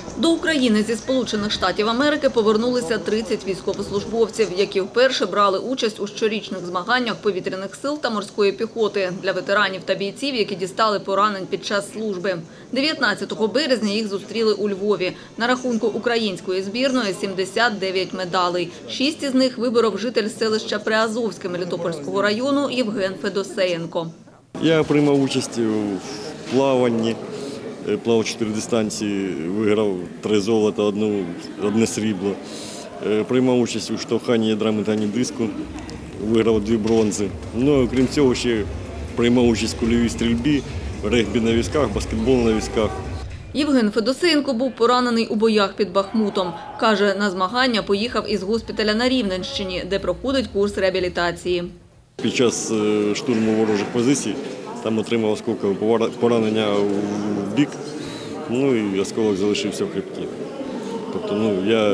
До України зі Сполучених Штатів Америки повернулися 30 військовослужбовців, які вперше брали участь у щорічних змаганнях повітряних сил та морської піхоти для ветеранів та бійців, які дістали поранень під час служби. 19 березня їх зустріли у Львові. На рахунку української збірної 79 медалей. 6 із них виборов житель селища Приазовське Мелітопольського району Євген Федосеєнко. Я приймав участь у плаванні. Плавав 4 дистанції, виграв 3 золота, одне срібло. Приймав участь у штовханні ядра метанні диску, виграв 2 бронзи. Ну, крім цього, ще приймав участь в кульовій стрільбі, регбі на візках, баскетбол на візках. Євген Федосеєнко був поранений у боях під Бахмутом. Каже, на змагання поїхав із госпіталя на Рівненщині, де проходить курс реабілітації. Під час штурму ворожих позицій там отримав осколкове поранення в бік, ну і осколок залишився в хребті. Тобто я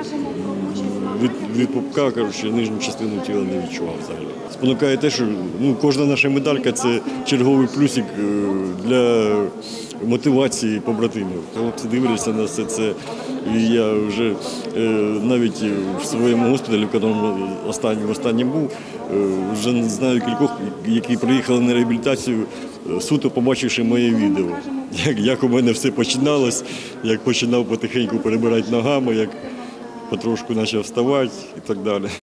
від пупка, нижню частину тіла не відчував взагалі. Спонукає те, що кожна наша медалька – це черговий плюсик для мотивації побратимів. Хлопці дивляться на все це. І я вже навіть в своєму госпіталі, в якому останній був, вже знаю кількох, які приїхали на реабілітацію, суто побачивши моє відео. Як у мене все починалось, як починав потихеньку перебирати ногами, як потрошку почав вставати і так далі.